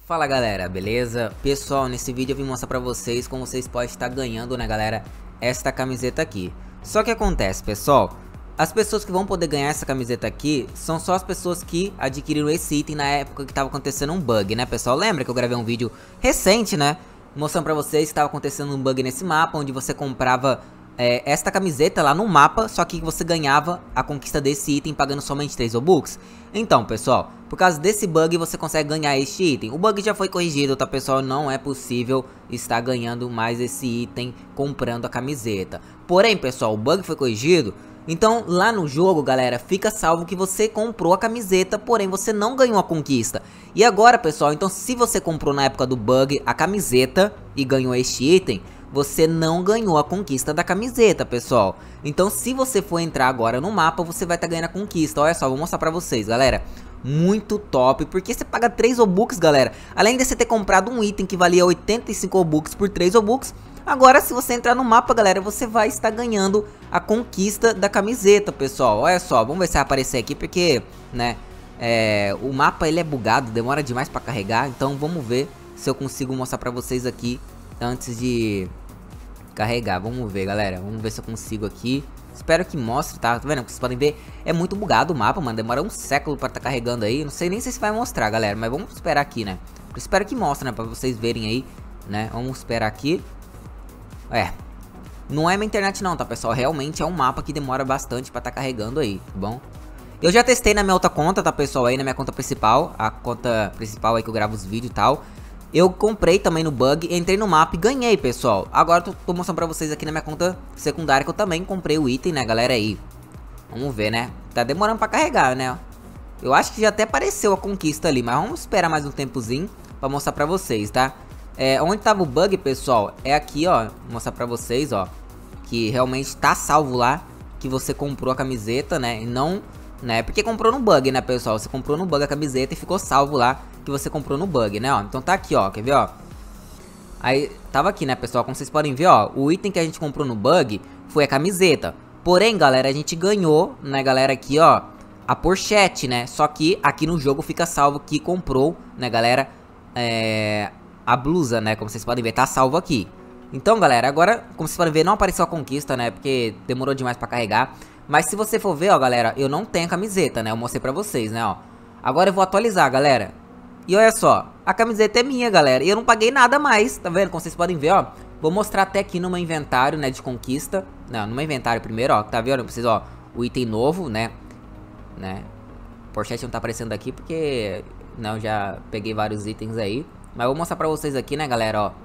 Fala galera, beleza? Pessoal, nesse vídeo eu vim mostrar pra vocês como vocês podem estar ganhando, né galera, esta camiseta aqui. Só que acontece, pessoal, as pessoas que vão poder ganhar essa camiseta aqui são só as pessoas que adquiriram esse item na época que tava acontecendo um bug, né pessoal? Lembra que eu gravei um vídeo recente, né, mostrando pra vocês que tava acontecendo um bug nesse mapa, onde você comprava esta camiseta lá no mapa, só que você ganhava a conquista desse item pagando somente 3 Robux. Então, pessoal, por causa desse bug você consegue ganhar este item. O bug já foi corrigido, tá, pessoal? Não é possível estar ganhando mais esse item comprando a camiseta. Porém, pessoal, o bug foi corrigido. Então, lá no jogo, galera, fica salvo que você comprou a camiseta, porém você não ganhou a conquista. E agora, pessoal, então se você comprou na época do bug a camiseta e ganhou este item, você não ganhou a conquista da camiseta, pessoal. Então se você for entrar agora no mapa, você vai estar ganhando a conquista. Olha só, vou mostrar pra vocês, galera. Muito top, porque você paga 3 Robux, galera. Além de você ter comprado um item que valia 85 Robux por 3 Robux, agora se você entrar no mapa, galera, você vai estar ganhando a conquista da camiseta, pessoal. Olha só, vamos ver se vai aparecer aqui, porque, né, o mapa ele é bugado, demora demais pra carregar. Então vamos ver se eu consigo mostrar pra vocês aqui antes de carregar. Vamos ver, galera, vamos ver se eu consigo aqui. Espero que mostre, tá vendo? Vocês podem ver, é muito bugado o mapa, mano. Demora um século pra tá carregando aí. Não sei nem se vai mostrar, galera, mas vamos esperar aqui, né? Eu espero que mostre, né, pra vocês verem aí, né? Vamos esperar aqui. Não é minha internet não, tá, pessoal? Realmente é um mapa que demora bastante pra tá carregando aí, tá bom? Eu já testei na minha outra conta, tá, pessoal? Aí na minha conta principal, a conta principal aí que eu gravo os vídeos e tal. Eu comprei também no bug, entrei no mapa e ganhei, pessoal. Agora tô mostrando pra vocês aqui na minha conta secundária que eu também comprei o item, né, galera, aí. Vamos ver, né? Tá demorando pra carregar, né? Eu acho que já até apareceu a conquista ali, mas vamos esperar mais um tempozinho pra mostrar pra vocês, tá? Onde tava o bug, pessoal, é aqui, ó. Vou mostrar pra vocês, ó, que realmente tá salvo lá que você comprou a camiseta, né? E não, né? Porque comprou no bug, né, pessoal? Você comprou no bug a camiseta e ficou salvo lá que você comprou no bug, né, ó. Então tá aqui, ó, quer ver, ó. Aí, tava aqui, né, pessoal, como vocês podem ver, ó, o item que a gente comprou no bug foi a camiseta. Porém, galera, a gente ganhou, né, galera, aqui, ó, a pochete, né. Só que aqui no jogo fica salvo que comprou, né, galera, a blusa, né, como vocês podem ver, tá salvo aqui. Então, galera, agora, como vocês podem ver, não apareceu a conquista, né, porque demorou demais pra carregar. Mas se você for ver, ó, galera, eu não tenho a camiseta, né, eu mostrei pra vocês, né, ó. Agora eu vou atualizar, galera. E olha só, a camiseta é minha, galera, e eu não paguei nada mais, tá vendo? Como vocês podem ver, ó, vou mostrar até aqui no meu inventário, né, de conquista. Não, no meu inventário primeiro, ó, tá vendo? Pra vocês, ó, o item novo, né, Pochete não tá aparecendo aqui porque, não, eu já peguei vários itens aí. Mas eu vou mostrar pra vocês aqui, né, galera, ó,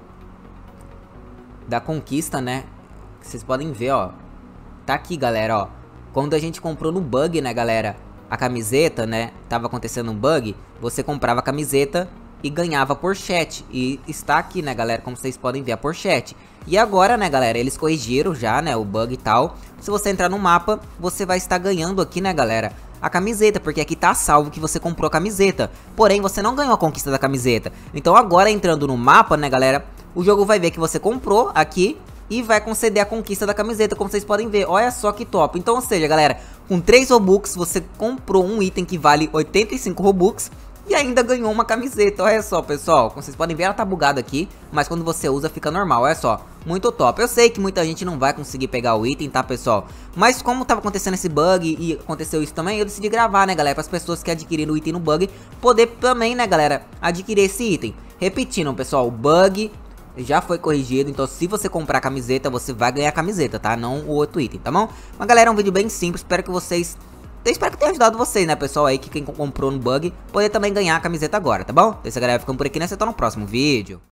da conquista, né, vocês podem ver, ó, tá aqui, galera, ó, quando a gente comprou no bug, né, galera, a camiseta, né, tava acontecendo um bug, você comprava a camiseta e ganhava a pochete. E está aqui, né, galera, como vocês podem ver, a pochete. E agora, né, galera, eles corrigiram já, né, o bug e tal. Se você entrar no mapa, você vai estar ganhando aqui, né, galera, a camiseta, porque aqui tá salvo que você comprou a camiseta. Porém, você não ganhou a conquista da camiseta. Então agora, entrando no mapa, né, galera, o jogo vai ver que você comprou aqui e vai conceder a conquista da camiseta, como vocês podem ver. Olha só que top. Então, ou seja, galera, com 3 Robux você comprou um item que vale 85 Robux e ainda ganhou uma camiseta. Olha só, pessoal, como vocês podem ver, ela tá bugada aqui, mas quando você usa fica normal. Olha só, muito top. Eu sei que muita gente não vai conseguir pegar o item, tá, pessoal? Mas como tava acontecendo esse bug e aconteceu isso também, eu decidi gravar, né, galera, para as pessoas que adquiriram o item no bug poder também, né, galera, adquirir esse item. Repetindo, pessoal, o bug já foi corrigido, então se você comprar a camiseta, você vai ganhar a camiseta, tá? Não o outro item, tá bom? Mas, galera, é um vídeo bem simples, espero que vocês... Eu espero que tenha ajudado vocês, né, pessoal, aí, que quem comprou no bug, poder também ganhar a camiseta agora, tá bom? Então, essa galera ficando por aqui, né? Você tá no próximo vídeo.